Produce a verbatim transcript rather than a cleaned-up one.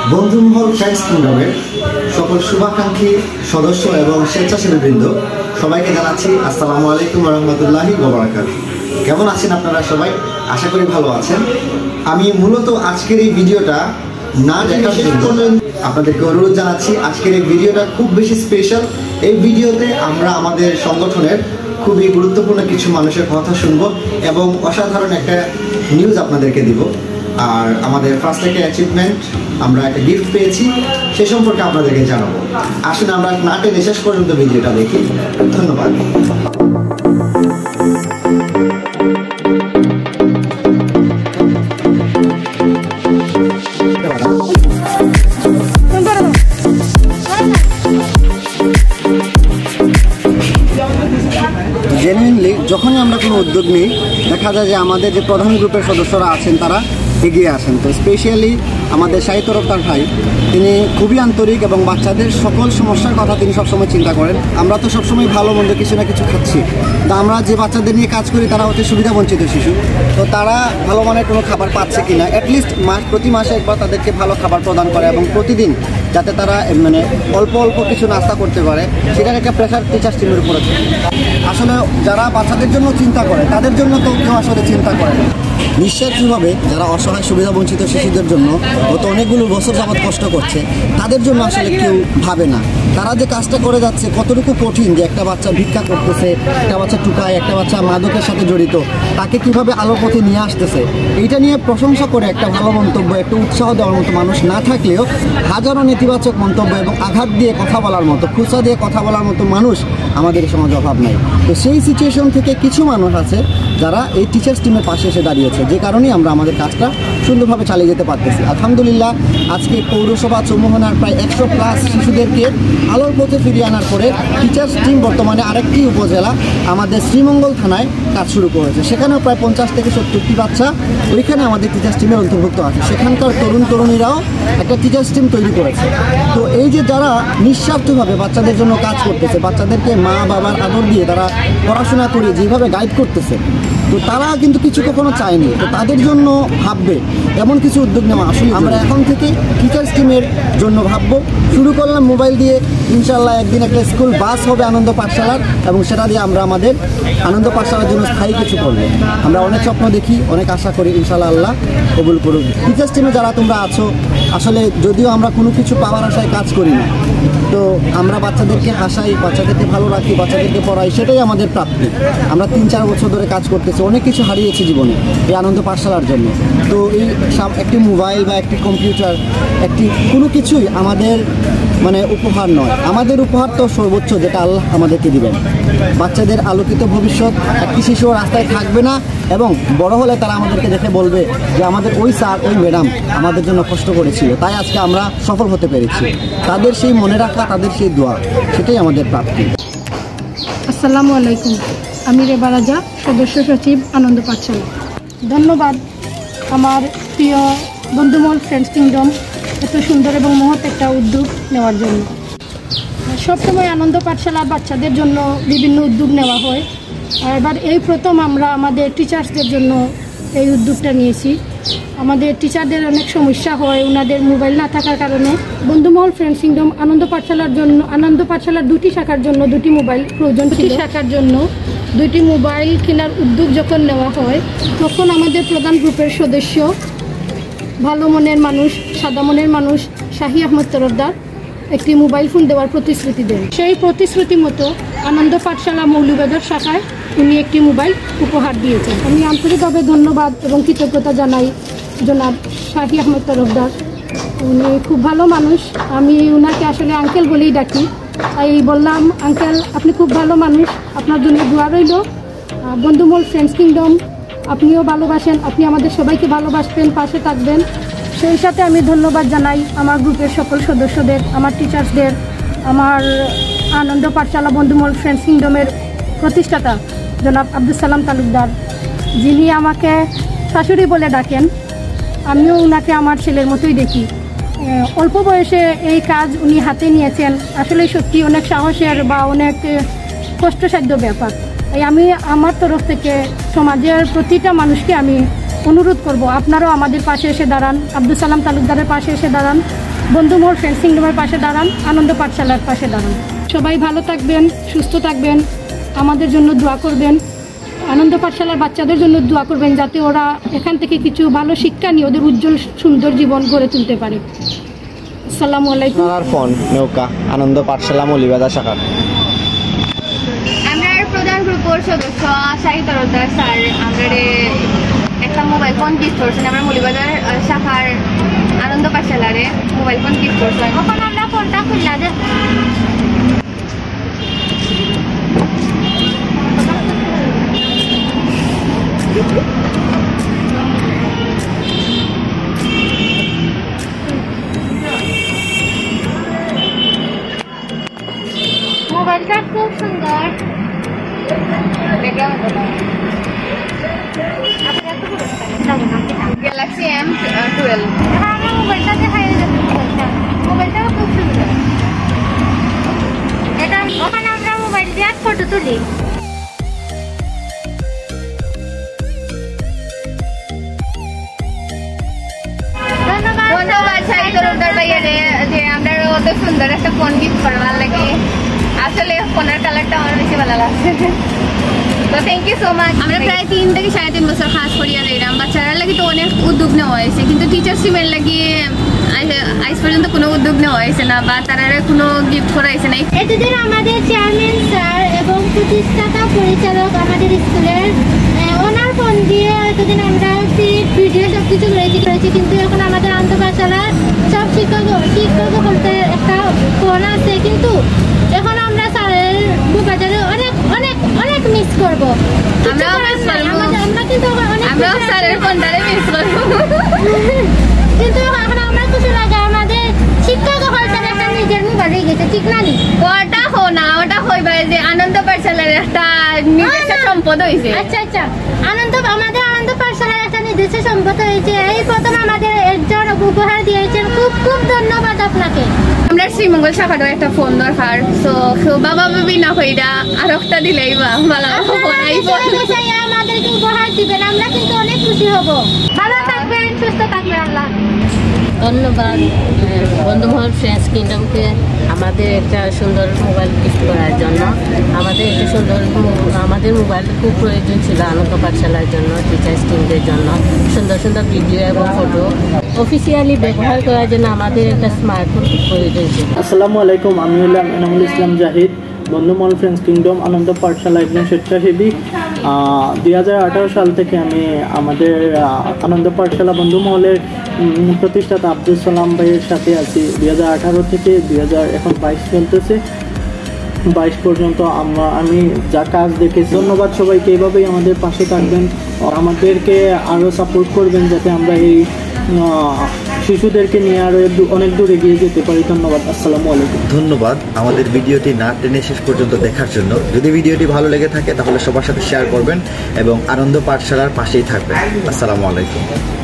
বন্ধুমহল friends কিংডমের সকল শুভাকাঙ্ক্ষী সদস্য এবং স্বেচ্ছাসেবীবৃন্দ সবাইকে জানাচ্ছি আসসালামু আলাইকুম ওয়া রাহমাতুল্লাহি ওয়া বারাকাতুহু। কেমন আছেন আপনারা সবাই? আশা করি ভালো আছেন। আমি মূলত আজকের এই ভিডিওটা না দেখার জন্য আপনাদেরকে অনুরোধ জানাচ্ছি। আজকের এই ভিডিওটা খুব বেশি স্পেশাল। এই ভিডিওতে আমরা আমাদের সংগঠনের খুবই গুরুত্বপূর্ণ কিছু মানুষের কথা শুনবো এবং অসাধারণ একটা নিউজ আপনাদেরকে দিব। আর আমাদের ফার্স্ট একটা অ্যাচিভমেন্ট, আমরা একটা গিফট পেয়েছি, সে সম্পর্কে আপনাদেরকে জানাবো। আসুন আমরা না টেনে শেষ পর্যন্ত ভিডিওটা দেখি। ধন্যবাদ। জেনুইনলি যখনই আমরা কোনো উদ্যোগ নিই দেখা যায় যে আমাদের যে প্রধান গ্রুপের সদস্যরা আছেন তারা এগিয়ে আসেন। তো স্পেশালি আমাদের শাহিদ তরফদার ভাই, তিনি খুবই আন্তরিক এবং বাচ্চাদের সকল সমস্যার কথা তিনি সবসময় চিন্তা করেন। আমরা তো সবসময় ভালো মন্দ কিছু না কিছু খাচ্ছি, তো আমরা যে বাচ্চাদের নিয়ে কাজ করি তারা হচ্ছে সুবিধা বঞ্চিত শিশু, তো তারা ভালো মানের কোনো খাবার পাচ্ছে কিনা অ্যাটলিস্ট মাস প্রতি মাসে একবার তাদেরকে ভালো খাবার প্রদান করে এবং প্রতিদিন যাতে তারা মানে অল্প অল্প কিছু নাস্তা করতে পারে, সেটার একটা প্রেশার টিচার্স টিমের উপরে। আসলে যারা বাচ্চাদের জন্য চিন্তা করে তাদের জন্য তো কেউ আসলে চিন্তা করে না। নিঃস্বার্থভাবে যারা অসহায় সুবিধা বঞ্চিত শিশুদের জন্য গত অনেকগুলো বছর যাবৎ কষ্ট করছে, তাদের জন্য আসলে কেউ ভাবে না। তারা যে কাজটা করে যাচ্ছে কতটুকু কঠিন, যে একটা বাচ্চা ভিক্ষা করতেছে, একটা বাচ্চা টুকায়, একটা বাচ্চা মাদকের সাথে জড়িত, তাকে কিভাবে আলোর পথে নিয়ে আসতেছে, এইটা নিয়ে প্রশংসা করে একটা ভালো মন্তব্য, একটা উৎসাহ দেওয়ার মতো মানুষ না থাকলেও হাজারো নেতিবাচক মন্তব্য এবং আঘাত দিয়ে কথা বলার মতো, খুচা দিয়ে কথা বলার মতো মানুষ আমাদের সমাজে অভাব নাই। তো সেই সিচুয়েশন থেকে কিছু মানুষ আছে যারা এই টিচার্স টিমের পাশে এসে দাঁড়িয়েছে, যে কারণেই আমরা আমাদের কাজটা সুন্দরভাবে চালিয়ে যেতে পারতেছি। আলহামদুলিল্লাহ আজকে পৌরসভা চৌমোহনার প্রায় একশো প্লাস শিশুদেরকে আলোর পথে ফিরিয়ে আনার পরে টিচার্স টিম বর্তমানে আরেকটি উপজেলা আমাদের শ্রীমঙ্গল থানায় কাজ শুরু করেছে। সেখানেও প্রায় পঞ্চাশ থেকে সত্তরটি বাচ্চা ওইখানে আমাদের টিচার্স টিমের অন্তর্ভুক্ত আছে। সেখানকার তরুণ তরুণীরাও একটা টিচার্স টিম তৈরি করেছে। তো এই যে যারা নিঃস্বার্থভাবে বাচ্চাদের জন্য কাজ করতেছে, বাচ্চাদেরকে মা বাবার আদর দিয়ে তারা পড়াশোনা করে যেভাবে গাইড করতেছে, তো তারা কিন্তু কিছু কখনো চায়নি। তো তাদের জন্য ভাববে এমন কিছু উদ্যোগ নেওয়া আসলে আমরা এখন থেকে টিচার্স টিমের জন্য ভাববো। শুরু করলাম মোবাইল দিয়ে, ইনশাল্লাহ একদিন একটা স্কুল বাস হবে আনন্দ পাঠশালার, এবং সেটা দিয়ে আমরা আমাদের আনন্দ পাঠশালার জন্য স্থায়ী কিছু করবো। আমরা অনেক স্বপ্ন দেখি, অনেক আশা করি, ইনশাল্লাহ আল্লাহ কবুল করুন। টিচার্স টিমে যারা তোমরা আছো, আসলে যদিও আমরা কোনো কিছু পাওয়ার আশায় কাজ করি না, তো আমরা বাচ্চাদেরকে হাসাই, বাচ্চাদেরকে ভালো রাখি, বাচ্চাদেরকে পড়াই, সেটাই আমাদের প্রাপ্তি। আমরা তিন চার বছর ধরে কাজ করতেছি, অনেক কিছু হারিয়েছি জীবনে এই আনন্দ পাঠশালার জন্য। তো এই একটি মোবাইল বা একটি কম্পিউটার, একটি কোনো কিছুই আমাদের মানে উপহার নয়। আমাদের উপহার তো সর্বোচ্চ, যেটা আল্লাহ আমাদেরকে দিবেন। বাচ্চাদের আলোকিত ভবিষ্যৎ, একটি শিশু রাস্তায় থাকবে না এবং বড় হলে তারা আমাদেরকে দেখে বলবে যে আমাদের ওই স্যার, ওই ম্যাডাম আমাদের জন্য কষ্ট করেছিল, তাই আজকে আমরা সফল হতে পেরেছি। তাদের সেই মনে রাখা, তাদের সেই দোয়া, সেটাই আমাদের প্রাপ্তি। আসসালামু আলাইকুম, আমি রেবা রাজা, সদস্য সচিব আনন্দ পাঠশালা। ধন্যবাদ আমার প্রিয় বন্ধুমহল ফ্রেন্ডস কিংডম এত সুন্দর এবং মহৎ একটা উদ্যোগ নেওয়ার জন্য। সবসময় আনন্দ পাঠশালা বাচ্চাদের জন্য বিভিন্ন উদ্যোগ নেওয়া হয়, আর এবার এই প্রথম আমরা আমাদের টিচার্সদের জন্য এই উদ্যোগটা নিয়েছি। আমাদের টিচারদের অনেক সমস্যা হয় ওনাদের মোবাইল না থাকার কারণে। বন্ধুমহল ফ্রেন্ডস কিংডম আনন্দ পাঠশালার জন্য, আনন্দ পাঠশালার দুটি শাখার জন্য দুটি মোবাইল প্রয়োজন ছিল। শাখার জন্য দুইটি মোবাইল কেনার উদ্যোগ যখন নেওয়া হয়, তখন আমাদের প্রধান গ্রুপের সদস্য, ভালো মনের মানুষ, সাদা মনের মানুষ শাহী আহমদ তরফদার একটি মোবাইল ফোন দেওয়ার প্রতিশ্রুতি দেন। সেই প্রতিশ্রুতি মতো আনন্দ পাঠশালা মৌলভীবাজার শাখায় উনি একটি মোবাইল উপহার দিয়েছেন। আমি আন্তরিকভাবে ধন্যবাদ এবং কৃতজ্ঞতা জানাই জনাব শাহী আহমদ তরফদার। উনি খুব ভালো মানুষ, আমি ওনাকে আসলে আঙ্কেল বলেই ডাকি, তাই বললাম আঙ্কেল আপনি খুব ভালো মানুষ, আপনার জন্য দোয়া রইল। বন্ধুমহল ফ্রেন্ডস কিংডম আপনিও ভালোবাসেন, আপনি আমাদের সবাইকে ভালোবাসবেন, পাশে থাকবেন। সেই সাথে আমি ধন্যবাদ জানাই আমার গ্রুপের সকল সদস্যদের, আমার টিচার্সদের, আমার আনন্দ পাঠশালা বন্ধুমহল ফ্রেন্ডস কিংডমের প্রতিষ্ঠাতা জনাব আব্দুল সালাম তালুকদার, যিনি আমাকে শাশুড়ি বলে ডাকেন। আমিও ওনাকে আমার ছেলের মতোই দেখি। অল্প বয়সে এই কাজ উনি হাতে নিয়েছেন, আসলে সত্যি অনেক সাহসের বা অনেক কষ্টসাধ্য ব্যাপার। তাই আমি আমার তরফ থেকে সমাজের প্রতিটা মানুষকে আমি অনুরোধ করব আপনারাও আমাদের পাশে এসে দাঁড়ান, আব্দুল সালাম তালুকদারের পাশে এসে দাঁড়ান। বন্ধুমহল ফ্রেন্ডস কিংডমের পাশে দাঁড়ান, আনন্দ পাঠশালার পাশে দাঁড়ান। সবাই ভালো থাকবেন, সুস্থ থাকবেন, আমাদের জন্য দোয়া করবেন, আনন্দ পাঠশালার বাচ্চাদের জন্য দোয়া করবেন, যাতে ওরা এখান থেকে কিছু ভালো শিক্ষা নিয়ে ওদের উজ্জ্বল সুন্দর জীবন গড়ে তুলতে পারে। আসসালামু আলাইকুম। ফোন নৌকা আনন্দ পাঠশালা মৌলিবাজার শাখা। আমরা প্রধান গ্রুপের সদস্য শাহিদ তরফদার স্যার আমরা একটা মোবাইল ফোন গিফট করছেন। আমরা মৌলিবাজার শাখার আনন্দ পাঠশালারে মোবাইল ফোন গিফট করছেন। এখন আমরা ফোনটা খুললা যে মোবাইলটা খুব সুন্দর। Galaxy M twelve. আমরা মোবাইলটা দেখাই মোবাইলটাও খুব সুন্দর। এটা ওখানে আমরা মোবাইল দিয়ে ফটো তুলি। ধন্যবাদ শাহিদ তরফদার ভাইয়া রে যে আমরা অত সুন্দর একটা ফোন গিফট করবার লাগে। আসলে ফোনের কালারটা আমার বেশি ভালো লাগছে। তো থ্যাংক ইউ সো মাচ। আমরা প্রায় তিন থেকে সাড়ে তিন বছর খাস করিয়া রইলাম। বাচ্চারা লাগে তো অনেক উদ্যোগ নেওয়া হয়েছে, কিন্তু টিচার্স টিমের লাগিয়ে আজ পর্যন্ত কোনো উদ্যোগ নেওয়া হয়েছে না বা তারা কোনো গিফট করা হয়েছে না। এতদিন আমাদের চেয়ারম্যান স্যার এবং প্রতিষ্ঠাতা পরিচালক আমাদের স্কুলের ওনার ফোন দিয়ে এতদিন আমরা ভিডিও সব কিছু করেছি করেছি কিন্তু এখন আমাদের আনন্দ পাঠশালার সব শিক্ষক শিক্ষক বলতে একটা ফোন আছে, কিন্তু এখন আমরা স্যারের বাজারে অনেক অনেক অনেক মিস করবো। আমরাও মিস করবো। আমরা কিন্তু আমরাও স্যারের ফোনটারে মিস করবো। কিন্তু এখন আমরা খুশি লাগে আমাদের শিক্ষক হলতে একটা নিজের মোবাইল হয়ে গেছে, ঠিক না নি? ওটা হো না, ওটা হইবে যে আনন্দ পাঠশালার একটা নিজস্ব সম্পদ হয়েছে। আচ্ছা আচ্ছা আনন্দ আমাদের আনন্দ পাঠশালার একটা নিজস্ব সম্পদ হয়েছে। এই প্রথম আমাদের একজন উপহার দিয়েছেন, খুব খুব ধন্যবাদ আপনাকে। আমরা শ্রীমঙ্গল শাখারও একটা ফোন দরকার, তো বাবা বাবি না হইরা আর একটা দিলেই বা ভালো আমাদেরকে উপহার দিবেন, আমরা কিন্তু অনেক খুশি হব। ভালো থাকবেন, সুস্থ থাকবেন। আল্লাহ ধন্যবাদ বন্ধুমহল ফ্রেন্ডস কিংডমকে আমাদের একটা সুন্দর মোবাইল গিফট করার জন্য। আমাদের একটা সুন্দর আমাদের মোবাইল খুব প্রয়োজন ছিল আনন্দ পাঠশালার জন্য, টিচার্স টিমদের জন্য। সুন্দর সুন্দর ভিডিও এবং ফটো অফিসিয়ালি ব্যবহার করার জন্য আমাদের একটা স্মার্টফোন খুব প্রয়োজন ছিল। আসসালামু আলাইকুম, আমি হলাম এনামুল ইসলাম জাহিদ, বন্ধুমহল ফ্রেন্ডস কিংডম আনন্দ পাঠশালা একজন স্বেচ্ছাসেবী। দুই হাজার আঠারো সাল থেকে আমি আমাদের আনন্দ পাঠশালা বন্ধুমহলের প্রতিষ্ঠাতা আব্দুল সালাম ভাইয়ের সাথে আছি। দুই হাজার আঠারো থেকে দুই হাজার এখন বাইশ চলতেছে, বাইশ পর্যন্ত আমরা আমি যা কাজ দেখেছি। ধন্যবাদ সবাইকে, এইভাবেই আমাদের পাশে থাকবেন, আমাদেরকে আরও সাপোর্ট করবেন যাতে আমরা এই শিশুদেরকে নিয়ে আরও অনেক দূর এগিয়ে যেতে পারি। ধন্যবাদ, আসসালামু আলাইকুম। ধন্যবাদ আমাদের ভিডিওটি না টেনে শেষ পর্যন্ত দেখার জন্য। যদি ভিডিওটি ভালো লেগে থাকে তাহলে সবার সাথে শেয়ার করবেন এবং আনন্দ পাঠশালার পাশেই থাকবেন। আসসালামু আলাইকুম।